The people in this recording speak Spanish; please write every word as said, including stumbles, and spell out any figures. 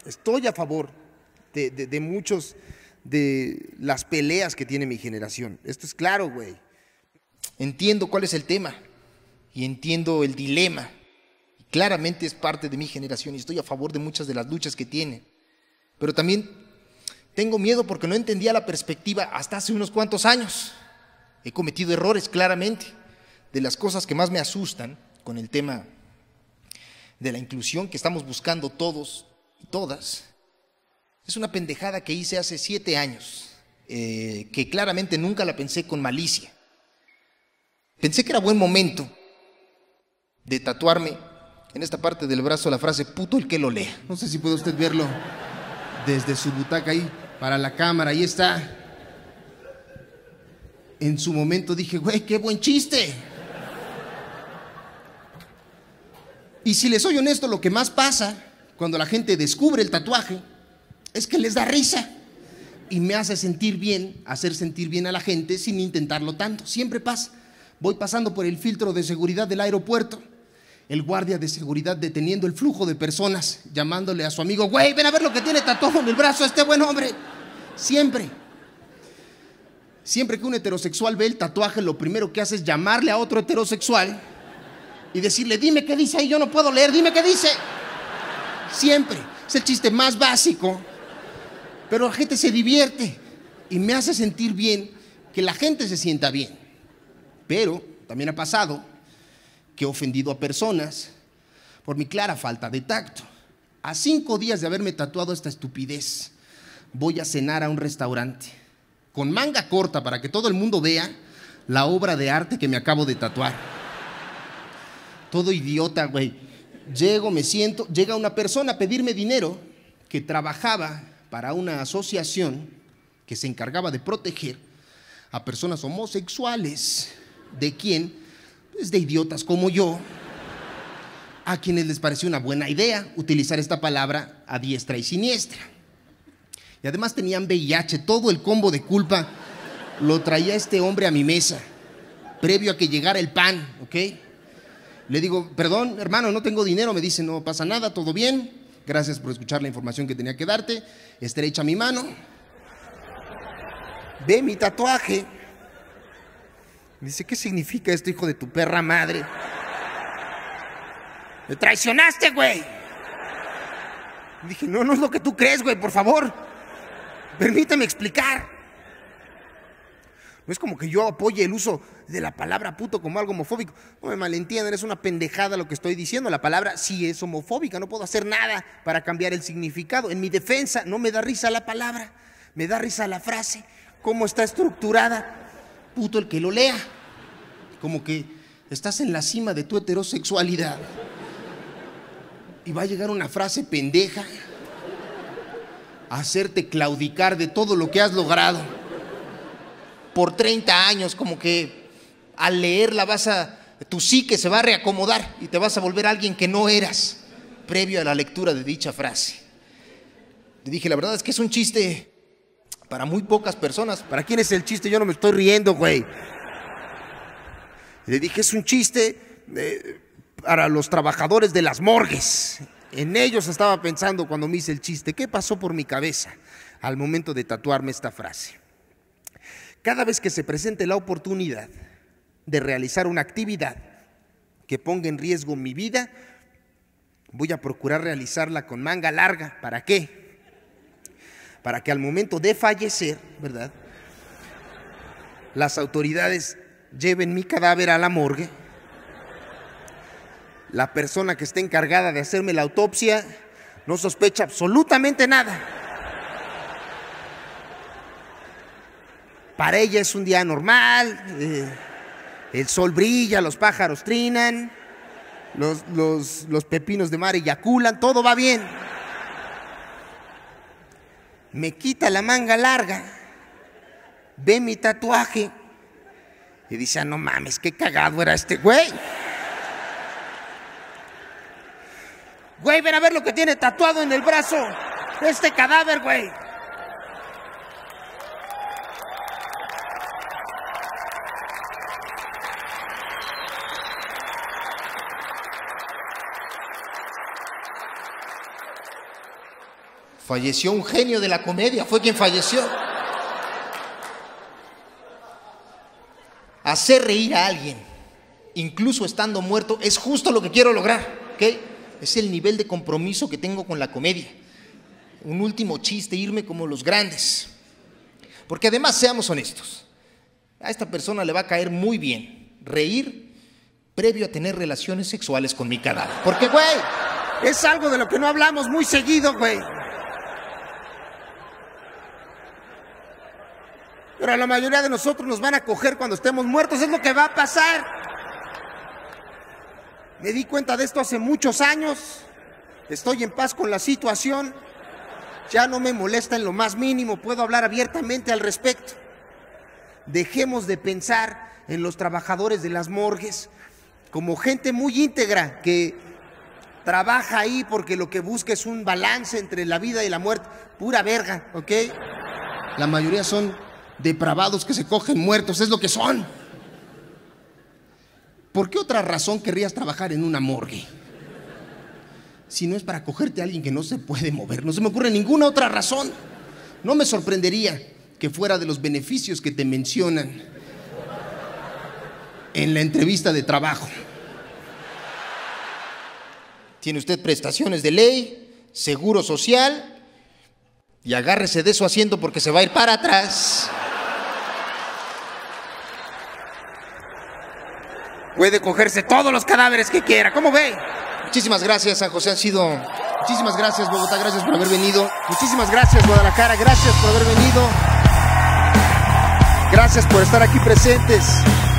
estoy a favor de, de, de muchos de las peleas que tiene mi generación. Esto es claro, güey. Entiendo cuál es el tema y entiendo el dilema. Claramente es parte de mi generación y estoy a favor de muchas de las luchas que tiene. Pero también tengo miedo porque no entendía la perspectiva hasta hace unos cuantos años. He cometido errores, claramente. De las cosas que más me asustan con el tema de la inclusión que estamos buscando todos y todas, es una pendejada que hice hace siete años, eh, que claramente nunca la pensé con malicia. Pensé que era buen momento de tatuarme en esta parte del brazo la frase puto el que lo lea. No sé si puede usted verlo desde su butaca ahí para la cámara, ahí está. En su momento dije, güey, qué buen chiste. Y si les soy honesto, lo que más pasa cuando la gente descubre el tatuaje es que les da risa y me hace sentir bien, hacer sentir bien a la gente sin intentarlo tanto. Siempre pasa. Voy pasando por el filtro de seguridad del aeropuerto, el guardia de seguridad deteniendo el flujo de personas, llamándole a su amigo, güey, ven a ver lo que tiene tatuado en el brazo este buen hombre. Siempre. Siempre que un heterosexual ve el tatuaje, lo primero que hace es llamarle a otro heterosexual y decirle, dime qué dice ahí, yo no puedo leer, dime qué dice. Siempre. Es el chiste más básico, pero la gente se divierte y me hace sentir bien que la gente se sienta bien. Pero también ha pasado que he ofendido a personas por mi clara falta de tacto. A cinco días de haberme tatuado esta estupidez, voy a cenar a un restaurante con manga corta para que todo el mundo vea la obra de arte que me acabo de tatuar. Todo idiota, güey. Llego, me siento, llega una persona a pedirme dinero que trabajaba para una asociación que se encargaba de proteger a personas homosexuales. ¿De quién? Pues de idiotas como yo, a quienes les pareció una buena idea utilizar esta palabra a diestra y siniestra. Y además tenían V I H, todo el combo de culpa lo traía este hombre a mi mesa, previo a que llegara el pan, ¿ok? Le digo, perdón, hermano, no tengo dinero. Me dice, no pasa nada, todo bien. Gracias por escuchar la información que tenía que darte. Estrecha mi mano. Ve mi tatuaje. Me dice, ¿qué significa esto, hijo de tu perra madre? Me traicionaste, güey. Dije, no, no es lo que tú crees, güey, por favor. Permíteme explicar. No es como que yo apoye el uso de la palabra puto como algo homofóbico. No me malentiendan, es una pendejada lo que estoy diciendo. La palabra sí es homofóbica, no puedo hacer nada para cambiar el significado. En mi defensa, no me da risa la palabra, me da risa la frase, cómo está estructurada. Puto el que lo lea. Como que estás en la cima de tu heterosexualidad y va a llegar una frase pendeja a hacerte claudicar de todo lo que has logrado por treinta años, como que al leerla vas a, tu psique se va a reacomodar y te vas a volver alguien que no eras previo a la lectura de dicha frase. Le dije, la verdad es que es un chiste para muy pocas personas. ¿Para quién es el chiste? Yo no me estoy riendo, güey. Le dije, es un chiste eh, para los trabajadores de las morgues. En ellos estaba pensando cuando me hice el chiste. ¿Qué pasó por mi cabeza al momento de tatuarme esta frase? Cada vez que se presente la oportunidad de realizar una actividad que ponga en riesgo mi vida, voy a procurar realizarla con manga larga. ¿Para qué? Para que al momento de fallecer, ¿verdad?, las autoridades lleven mi cadáver a la morgue. La persona que esté encargada de hacerme la autopsia no sospecha absolutamente nada. Para ella es un día normal, eh, el sol brilla, los pájaros trinan, los, los, los pepinos de mar eyaculan, todo va bien. Me quita la manga larga, ve mi tatuaje y dice, ah, no mames, qué cagado era este güey. Güey, ven a ver lo que tiene tatuado en el brazo este cadáver, güey. Falleció un genio de la comedia, fue quien falleció. Hacer reír a alguien, incluso estando muerto, es justo lo que quiero lograr, ¿ok? Es el nivel de compromiso que tengo con la comedia. Un último chiste, irme como los grandes. Porque además, seamos honestos, a esta persona le va a caer muy bien reír previo a tener relaciones sexuales con mi cadáver. Porque, güey, es algo de lo que no hablamos muy seguido, güey. Pero a la mayoría de nosotros nos van a coger cuando estemos muertos, es lo que va a pasar. Me di cuenta de esto hace muchos años, estoy en paz con la situación, ya no me molesta en lo más mínimo, puedo hablar abiertamente al respecto. Dejemos de pensar en los trabajadores de las morgues como gente muy íntegra que trabaja ahí porque lo que busca es un balance entre la vida y la muerte. Pura verga, ¿ok? La mayoría son depravados que se cogen muertos, es lo que son. ¿Por qué otra razón querrías trabajar en una morgue? Si no es para cogerte a alguien que no se puede mover, no se me ocurre ninguna otra razón. No me sorprendería que fuera de los beneficios que te mencionan en la entrevista de trabajo. Tiene usted prestaciones de ley, seguro social, y agárrese de su asiento porque se va a ir para atrás. Puede cogerse todos los cadáveres que quiera, ¿cómo ve? Muchísimas gracias, San José, han sido... Muchísimas gracias, Bogotá, gracias por haber venido. Muchísimas gracias, Guadalajara, gracias por haber venido. Gracias por estar aquí presentes.